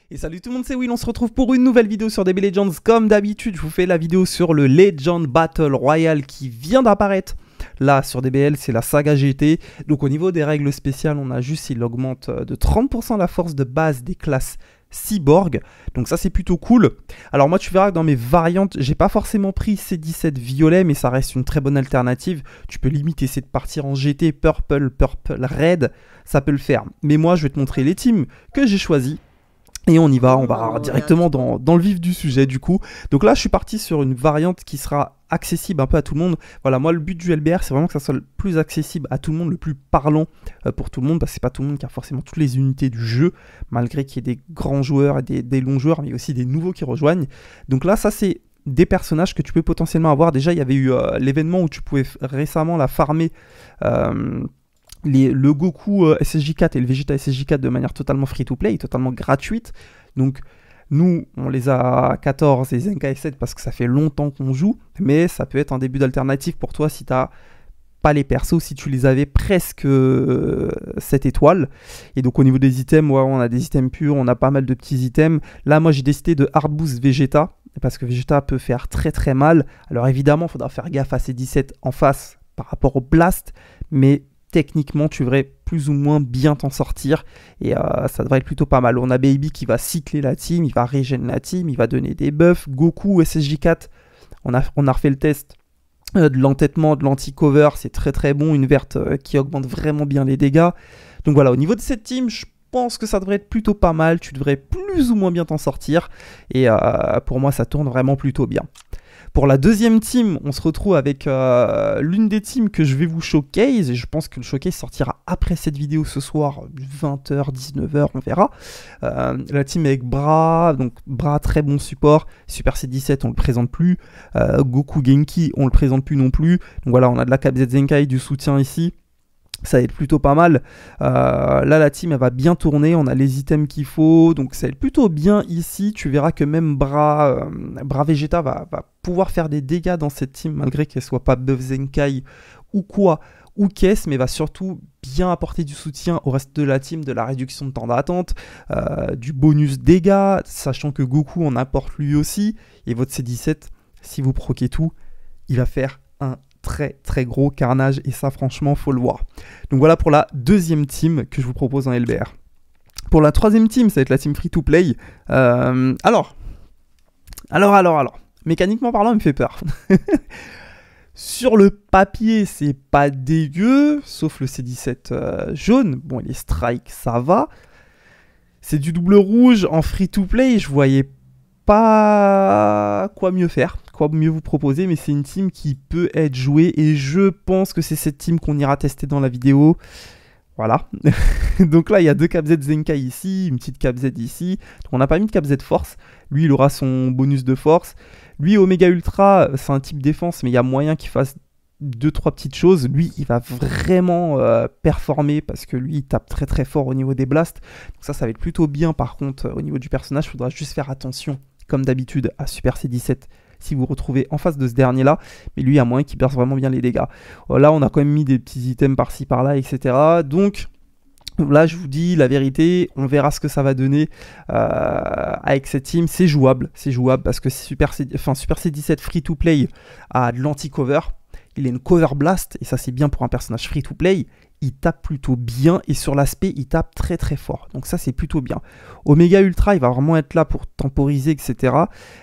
Et salut tout le monde, c'est Will, on se retrouve pour une nouvelle vidéo sur DB Legends. Comme d'habitude, je vous fais la vidéo sur le Legend Battle Royale qui vient d'apparaître. Là, sur DBL, c'est la saga GT. Donc au niveau des règles spéciales, on a juste, il augmente de 30% la force de base des classes Cyborg. Donc ça, c'est plutôt cool. Alors moi, tu verras que dans mes variantes, j'ai pas forcément pris C17 violet, mais ça reste une très bonne alternative. Tu peux limite essayer de partir en GT Purple, Red, ça peut le faire. Mais moi, je vais te montrer les teams que j'ai choisis. Et on y va, on va directement dans le vif du sujet du coup. Donc là, je suis parti sur une variante qui sera accessible un peu à tout le monde. Voilà, moi le but du LBR, c'est vraiment que ça soit le plus accessible à tout le monde, le plus parlant pour tout le monde, parce que c'est pas tout le monde qui a forcément toutes les unités du jeu, malgré qu'il y ait des grands joueurs et des longs joueurs, mais aussi des nouveaux qui rejoignent. Donc là, ça c'est des personnages que tu peux potentiellement avoir. Déjà, il y avait eu l'événement où tu pouvais récemment la farmer... le Goku SSJ4 et le Vegeta SSJ4 de manière totalement free-to-play, totalement gratuite. Donc nous, on les a à 14 et Zenkai 7 parce que ça fait longtemps qu'on joue, mais ça peut être un début d'alternative pour toi si tu n'as pas les persos, si tu les avais presque 7 étoiles. Et donc au niveau des items, ouais, on a des items purs, on a pas mal de petits items. Là, moi j'ai décidé de hard boost Vegeta, parce que Vegeta peut faire très très mal. Alors évidemment, il faudra faire gaffe à ces 17 en face par rapport au Blast, mais techniquement, tu devrais plus ou moins bien t'en sortir et ça devrait être plutôt pas mal. On a Baby qui va cycler la team, il va régénérer la team, il va donner des buffs. Goku SSJ4, on a refait le test de l'entêtement, de l'anti-cover, c'est très très bon. Une verte qui augmente vraiment bien les dégâts. Donc voilà, au niveau de cette team, je pense que ça devrait être plutôt pas mal. Tu devrais plus ou moins bien t'en sortir et pour moi, ça tourne vraiment plutôt bien. Pour la deuxième team, on se retrouve avec l'une des teams que je vais vous showcase, et je pense que le showcase sortira après cette vidéo ce soir, 20h, 19h, on verra. La team avec Bra, donc Bra très bon support, Super C17 on le présente plus, Goku Genki on le présente plus non plus, donc voilà, on a de la KZ Zenkai, du soutien ici. Ça va être plutôt pas mal. Là, la team, elle va bien tourner. On a les items qu'il faut. Donc, ça va être plutôt bien ici. Tu verras que même Bra Vegeta va pouvoir faire des dégâts dans cette team, malgré qu'elle soit pas buff Zenkai ou quoi, ou caisse, mais va surtout bien apporter du soutien au reste de la team, de la réduction de temps d'attente, du bonus dégâts, sachant que Goku en apporte lui aussi. Et votre C17, si vous proquez tout, il va faire un très très gros carnage et ça franchement faut le voir. Donc voilà pour la deuxième team que je vous propose en LBR. Pour la troisième team, ça va être la team free to play. Alors, mécaniquement parlant, il me fait peur. Sur le papier, c'est pas dégueu, sauf le C17 jaune. Bon, les strikes, ça va. C'est du double rouge en free to play, je voyais pas quoi mieux faire, quoi mieux vous proposer, mais c'est une team qui peut être jouée et je pense que c'est cette team qu'on ira tester dans la vidéo. Voilà. Donc là, il y a deux KZ Zenkai ici, une petite KZ ici. Donc on n'a pas mis de KZ Force. Lui, il aura son bonus de force. Lui, Omega Ultra, c'est un type défense, mais il y a moyen qu'il fasse 2-3 petites choses. Lui, il va vraiment performer parce que lui, il tape très très fort au niveau des blasts. Donc ça va être plutôt bien. Par contre, au niveau du personnage, il faudra juste faire attention, comme d'habitude, à Super C17 si vous vous retrouvez en face de ce dernier-là. Mais lui, il y a moyen qu'il berce vraiment bien les dégâts. Là, on a quand même mis des petits items par-ci, par-là, etc. Donc, là, je vous dis la vérité, on verra ce que ça va donner avec cette team. C'est jouable parce que Super C17 free-to-play a de l'anti-cover. Il a une cover blast, et ça c'est bien pour un personnage free-to-play. Il tape plutôt bien, et sur l'aspect, il tape très très fort. Donc ça c'est plutôt bien. Omega Ultra, il va vraiment être là pour temporiser, etc.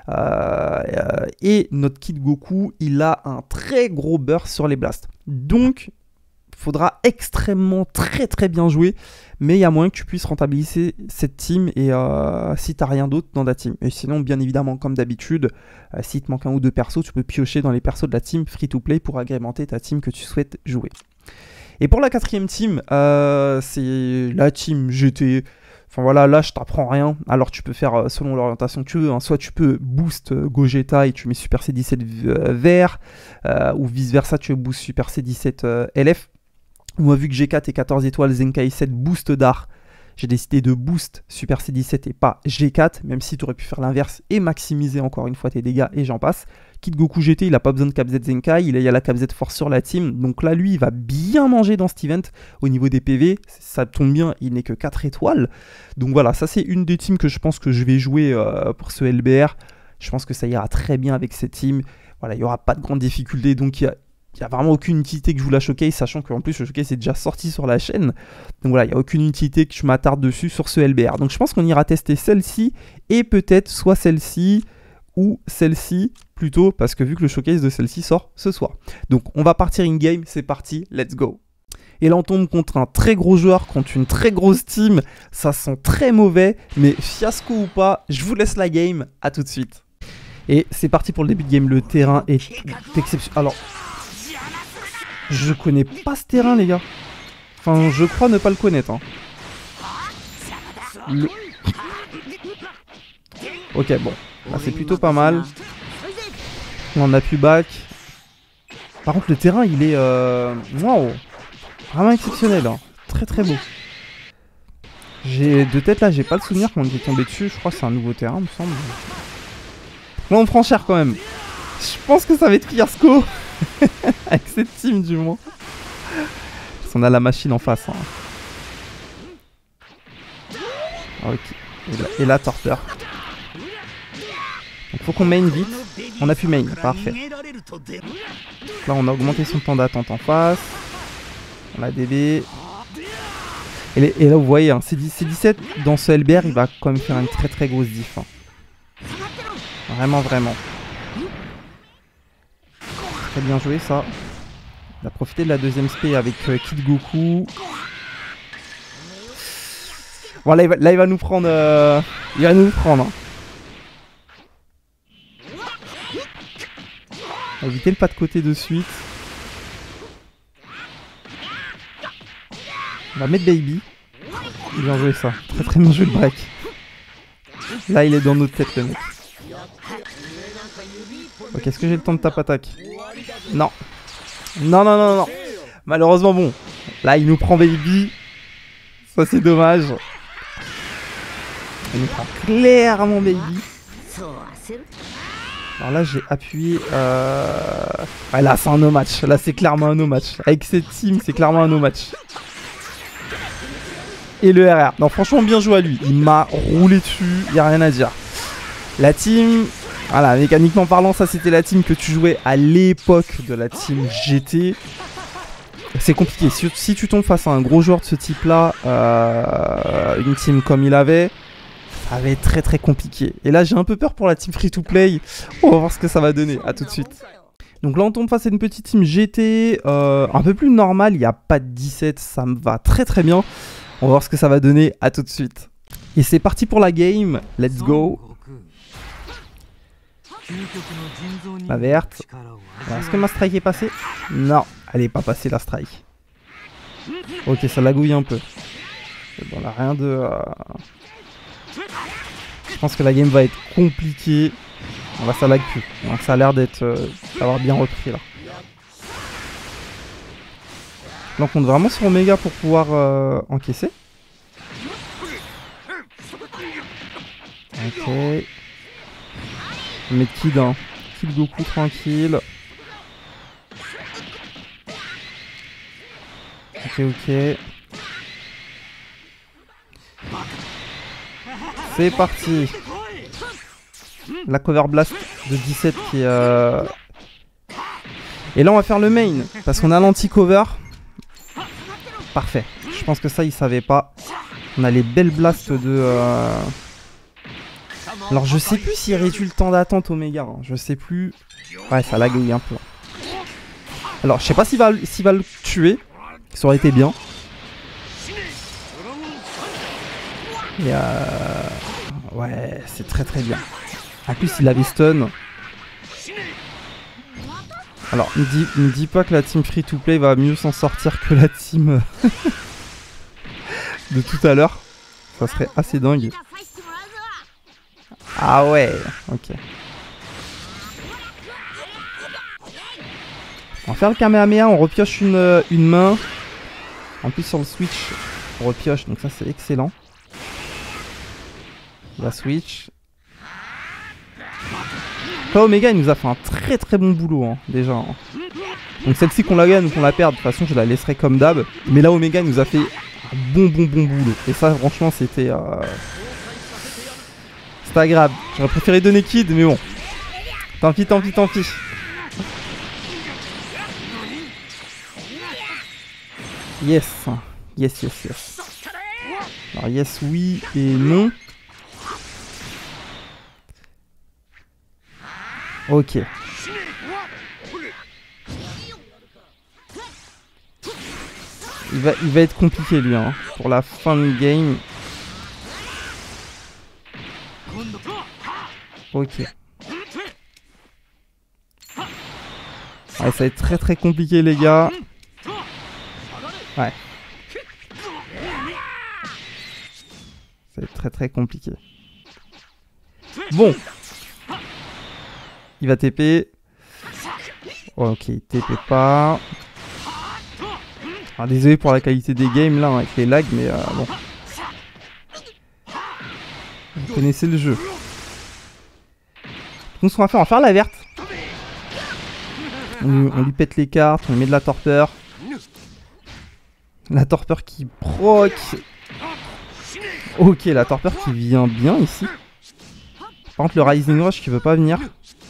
Et notre kit Goku, il a un très gros burst sur les blasts. Donc, il faudra extrêmement très très bien jouer, mais il y a moyen que tu puisses rentabiliser cette team et si tu n'as rien d'autre dans ta team. Et sinon, bien évidemment, comme d'habitude, s'il te manque un ou deux persos, tu peux piocher dans les persos de la team free-to-play pour agrémenter ta team que tu souhaites jouer. Et pour la quatrième team, c'est la team GT. Enfin voilà, là je t'apprends rien. Alors tu peux faire selon l'orientation que tu veux. Hein. Soit tu peux boost Gogeta et tu mets Super C17 vert, ou vice versa, tu boost Super C17 LF. Moi, vu que G4 et 14 étoiles Zenkai 7 boost d'art, j'ai décidé de boost Super C17 et pas G4, même si tu aurais pu faire l'inverse et maximiser encore une fois tes dégâts et j'en passe. Kid Goku GT, il a pas besoin de Cap Z Zenkai, il y a la Cap Z Force sur la team. Donc là, lui, il va bien manger dans cet event au niveau des PV. Ça tombe bien, il n'est que 4 étoiles. Donc voilà, ça c'est une des teams que je pense que je vais jouer pour ce LBR. Je pense que ça ira très bien avec cette team. Voilà, il n'y aura pas de grande difficulté. Donc il n'y a vraiment aucune utilité que je joue la showcase, sachant qu'en plus le showcase est déjà sorti sur la chaîne. Donc voilà, il n'y a aucune utilité que je m'attarde dessus sur ce LBR. Donc je pense qu'on ira tester celle-ci et peut-être soit celle-ci ou celle-ci plutôt, parce que vu que le showcase de celle-ci sort ce soir. Donc on va partir in-game, c'est parti, let's go. Et là on tombe contre un très gros joueur, contre une très grosse team, ça sent très mauvais, mais fiasco ou pas, je vous laisse la game, à tout de suite. Et c'est parti pour le début de game, le terrain est exceptionnel. Alors, je connais pas ce terrain les gars. Enfin, je crois ne pas le connaître. Hein. Ok, bon. Là, c'est plutôt pas mal. On a pu back. Par contre, le terrain, il est... Waouh. Vraiment exceptionnel. Hein. Très très beau. J'ai de tête là, j'ai pas le souvenir qu'on était tombé dessus. Je crois que c'est un nouveau terrain, me semble. Là, on prend cher quand même. Je pense que ça va être fiasco. Avec cette team, du moins. Parce qu'on a la machine en face. Hein. Ok. Et là, torpeur. Donc, faut qu'on main vite. On a pu main. Parfait. Là, on a augmenté son temps d'attente en face. On a DB. Et là, vous voyez, hein, C17 dans ce LBR, il va quand même faire une très très grosse diff. Hein. Vraiment, vraiment. Très bien joué, ça. On a profité de la deuxième spé avec Kid Goku. Bon, là, il va nous prendre... Il va nous prendre. Hein. On va éviter le pas de côté de suite. On va mettre Baby. Bien joué, ça. Très très bien joué le break. Là, il est dans notre tête, le mec. Ok, est-ce que j'ai le temps de tap attaque? Non. Non, non, non, non. Malheureusement, bon. Là, il nous prend Baby. Ça, c'est dommage. Il nous prend clairement Baby. Alors là, j'ai appuyé... Ouais, là, c'est un no-match. Là, c'est clairement un no-match. Avec cette team, c'est clairement un no-match. Et le RR. Non, franchement, bien joué à lui. Il m'a roulé dessus. Il n'y a rien à dire. La team... Voilà, mécaniquement parlant, ça c'était la team que tu jouais à l'époque de la team GT. C'est compliqué. Si tu tombes face à un gros joueur de ce type-là, une team comme il avait, ça va être très très compliqué. Et là, j'ai un peu peur pour la team free-to-play. On va voir ce que ça va donner. A tout de suite. Donc là, on tombe face à une petite team GT un peu plus normale. Il n'y a pas de 17, ça me va très très bien. On va voir ce que ça va donner. A tout de suite. Et c'est parti pour la game. Let's go. La verte. Est-ce que ma strike est passée? Non, elle n'est pas passée la strike. Ok, ça lagouille un peu. Bon, là, rien de... Je pense que la game va être compliquée. Bon, là, ça lag plus. Donc, ça a l'air d'être d'avoir bien repris là. Là, on compte vraiment sur Omega pour pouvoir encaisser. Ok. On va mettre Kid, hein. Kid Goku tranquille. Ok, ok. C'est parti. La cover blast de 17 qui est... Et là on va faire le main. Parce qu'on a l'anti-cover. Parfait. Je pense que ça il savait pas. On a les belles blasts de... Alors je sais plus s'il réduit le temps d'attente Omega. Hein. Je sais plus. Ouais, ça lagouille un peu. Alors je sais pas s'il va le tuer. Ça aurait été bien. Et ouais, c'est très très bien. En plus il avait stun. Alors me dis pas que la team free to play va mieux s'en sortir que la team de tout à l'heure. Ça serait assez dingue. Ah ouais, ok. On va faire le Kamehameha, on repioche une main. En plus sur le switch, on repioche, donc ça c'est excellent. La switch. Là, Omega, il nous a fait un très bon boulot, hein, déjà. Hein. Donc celle-ci qu'on la gagne ou qu'on la perde, de toute façon, je la laisserai comme d'hab. Mais là, Omega nous a fait un bon boulot. Et ça, franchement, c'était... C'était agréable. J'aurais préféré donner Kid, mais bon. Tant pis. Yes. Alors yes, oui et non. Ok. Il va être compliqué lui, hein, pour la fin de game. Ok. Ouais, ça va être très compliqué les gars. Ouais. Ça va être très compliqué. Bon. Il va TP. Oh, ok, il TP pas. Alors, désolé pour la qualité des games là, hein, avec les lags, mais bon. Vous connaissez le jeu. Donc ce qu'on va faire, on va faire la verte. On lui pète les cartes, on lui met de la torpeur. La torpeur qui proc. Ok, la torpeur qui vient bien ici. Par contre, le Rising Rush qui veut pas venir.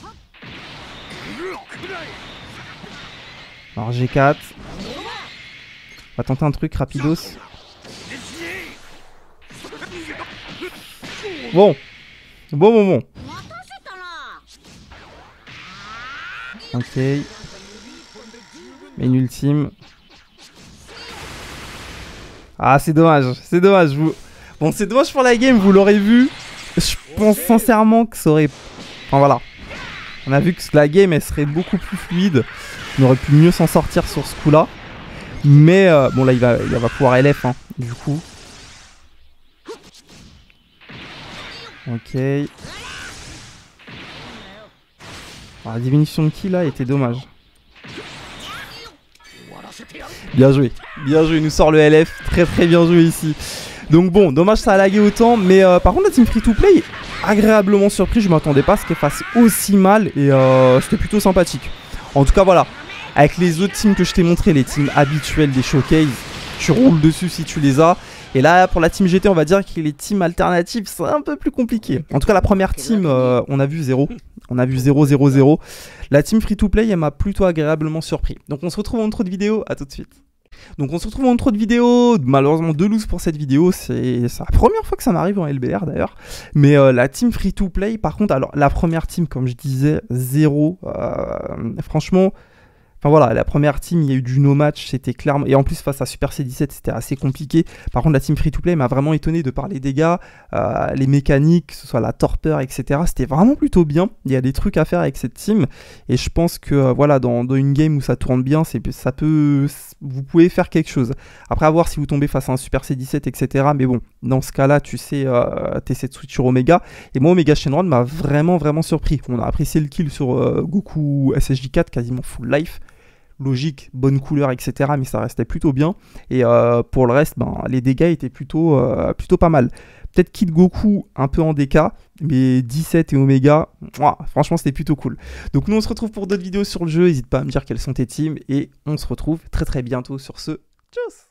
Alors G4. On va tenter un truc rapidos. Bon. Ok. Mais une ultime. Ah, c'est dommage. Bon, c'est dommage pour la game, vous l'aurez vu. Je pense sincèrement que ça aurait... Enfin, voilà. On a vu que la game, elle serait beaucoup plus fluide. On aurait pu mieux s'en sortir sur ce coup-là. Mais, bon, là, il va pouvoir LF, hein, du coup. Ok. Alors, la diminution de ki, là, était dommage. Bien joué, il nous sort le LF, très bien joué ici. Donc bon, dommage ça a lagué autant, mais par contre la team free-to-play, agréablement surpris, je m'attendais pas à ce qu'elle fasse aussi mal, et c'était plutôt sympathique. En tout cas voilà, avec les autres teams que je t'ai montré, les teams habituelles des showcases, tu roules dessus si tu les as. Et là pour la team GT on va dire que les teams alternatives c'est un peu plus compliqué. En tout cas la première team on a vu 0. On a vu 0-0-0. La team free-to-play elle m'a plutôt agréablement surpris. Donc on se retrouve en intro de vidéo, à tout de suite. Donc on se retrouve en intro de vidéo, malheureusement 2 lose pour cette vidéo, c'est la première fois que ça m'arrive en LBR d'ailleurs. Mais la team free-to-play par contre, alors la première team comme je disais 0, franchement... Enfin voilà, la première team, il y a eu du no match, c'était clairement... Et en plus, face à Super C17, c'était assez compliqué. Par contre, la team free-to-play m'a vraiment étonné de par les dégâts, les mécaniques, que ce soit la torpeur, etc. C'était vraiment plutôt bien. Il y a des trucs à faire avec cette team. Et je pense que, voilà, dans une game où ça tourne bien, ça peut... Vous pouvez faire quelque chose. Après, à voir si vous tombez face à un Super C17, etc. Mais bon, dans ce cas-là, tu sais, t'essaies de switch sur Omega. Et moi, Omega Shenron m'a vraiment surpris. On a apprécié le kill sur Goku SSJ4, quasiment full life. Logique, bonne couleur, etc. Mais ça restait plutôt bien. Et pour le reste, ben, les dégâts étaient plutôt pas mal. Peut-être Kid Goku un peu en DK, mais 17 et Omega, franchement c'était plutôt cool. Donc nous on se retrouve pour d'autres vidéos sur le jeu. N'hésite pas à me dire quelles sont tes teams. Et on se retrouve très bientôt sur ce. Tchuss!